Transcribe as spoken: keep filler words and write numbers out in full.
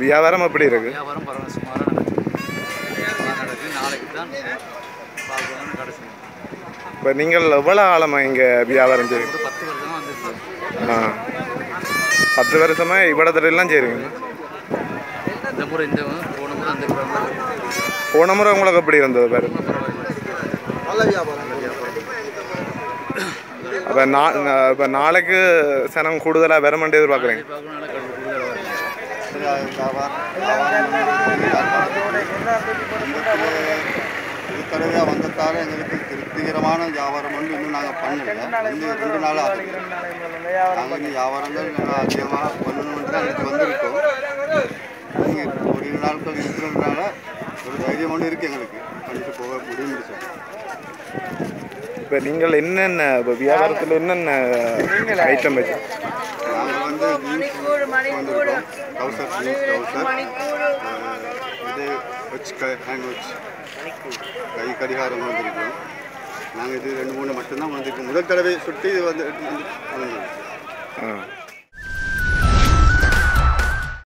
வியாபாரம் எப்படி இருக்கு? வியாபாரம் பரவாயில்ல, சுமாராக நடக்குது. நடக்குது. நாளைக்கு தான் பார்க்கணும்னு கடைசி. இப்போ நீங்கள் எவ்வளோ காலமாக இங்கே வியாபாரம் செய்யுங்க? ஒரு பத்து வருஷமாக வந்துருக்கு. ஆ, பத்து வருஷமாக இவ்வளோ எல்லாம் செய்கிறீங்க? இந்த முறை இந்த போன முறை அந்த போன முறை உங்களுக்கு எப்படி இருந்தது பேர்? நல்ல வியாபாரம். நல்ல வியாபாரம். அப்போ நா இப்போ நாளைக்கு சனம் கூடுதலாக வர மாட்டே எதிர்பார்க்குறீங்க? தடவையாக வந்ததால் எங்களுக்கு திருப்திகரமான வியாபாரம் வந்து இன்னும் நாங்கள் பண்ணல. இன்னும் ரெண்டு நாள் ஆகுது. நாங்கள் இந்த வியாபாரங்கள் நல்லா அதிகமாக பண்ணணும்னு தான் எனக்கு வந்திருக்கோம். நீங்கள் ஒரு இரு நாட்கள் இருக்கிறதுனால ஒரு தைரியம் ஒன்று இருக்குது எங்களுக்கு. பண்ணிட்டு போக முடியும் சார். இப்போ நீங்கள் என்னென்ன இப்போ வியாபாரத்தில் என்னென்ன ஐட்டம் வச்சு? நாங்கள் வந்து ஜீன்ஸ் வந்துருக்கோம், ட்ரௌசர், ஜீன்ஸ் ட்ரௌசர், இது வச்சு க ஹேண்ட் வச்சு கை கடிகாரம் வந்திருக்கோம். நாங்கள் இது ரெண்டு மூணு மட்டும்தான் வந்திருக்கோம். முதல் தடவை சுட்டி இது வந்து ஆ